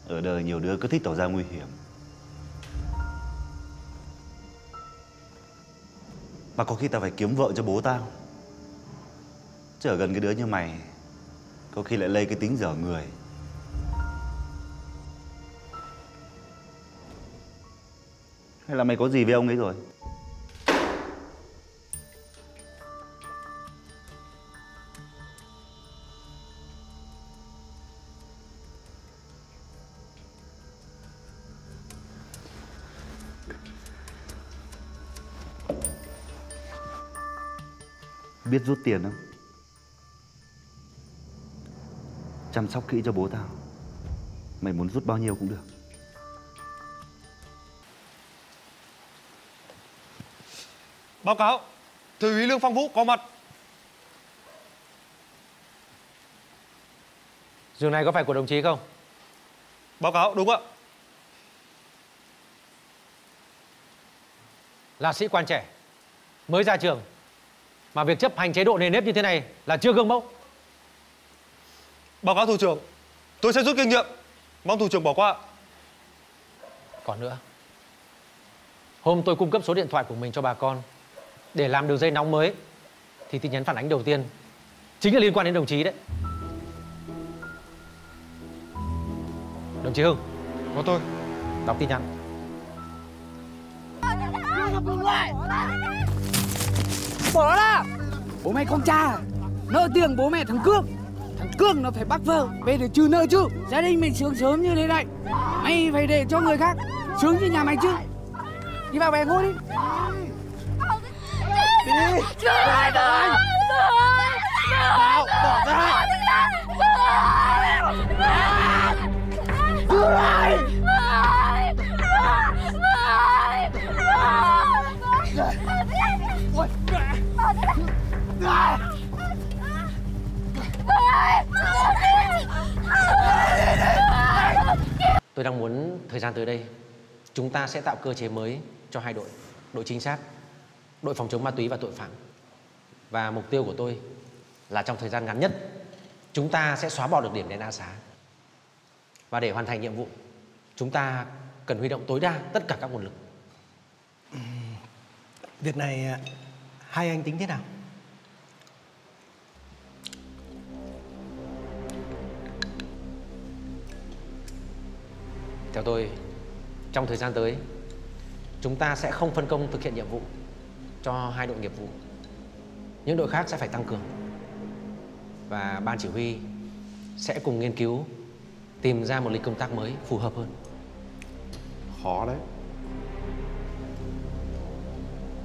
Ở đời nhiều đứa cứ thích tỏ ra nguy hiểm. Mà có khi tao phải kiếm vợ cho bố tao. Chứ ở gần cái đứa như mày có khi lại lây cái tính dở người. Hay là mày có gì với ông ấy rồi? Biết rút tiền không? Chăm sóc kỹ cho bố tao. Mày muốn rút bao nhiêu cũng được. Báo cáo, Thượng úy Lương Phong Vũ có mặt. Giường này có phải của đồng chí không? Báo cáo, đúng ạ. Là sĩ quan trẻ, mới ra trường, mà việc chấp hành chế độ nề nếp như thế này là chưa gương mẫu. Báo cáo thủ trưởng, tôi sẽ rút kinh nghiệm. Mong thủ trưởng bỏ qua. Còn nữa, hôm tôi cung cấp số điện thoại của mình cho bà con để làm đường dây nóng mới, thì tin nhắn phản ánh đầu tiên chính là liên quan đến đồng chí đấy. Đồng chí Hưng. Có tôi. Đọc tin nhắn. Bỏ nó ra. Bố mày con cha, nợ tiền bố mẹ thằng Cương. Thằng Cương nó phải bắt vợ về để trừ nợ chứ. Gia đình mình sướng sớm như thế này, mày phải để cho người khác sướng như nhà mày chứ. Đi vào bè ngồi đi. Đi. Chưa lại rồi. Tao bỏ ra. Đưa lại. Tôi đang muốn thời gian tới đây chúng ta sẽ tạo cơ chế mới cho hai đội. Đội trinh sát, đội phòng chống ma túy và tội phạm. Và mục tiêu của tôi là trong thời gian ngắn nhất chúng ta sẽ xóa bỏ được điểm đen A Xá. Và để hoàn thành nhiệm vụ, chúng ta cần huy động tối đa tất cả các nguồn lực. Việc này hai anh tính thế nào? Theo tôi, trong thời gian tới chúng ta sẽ không phân công thực hiện nhiệm vụ cho hai đội nghiệp vụ. Những đội khác sẽ phải tăng cường. Và ban chỉ huy sẽ cùng nghiên cứu tìm ra một lịch công tác mới phù hợp hơn. Khó đấy.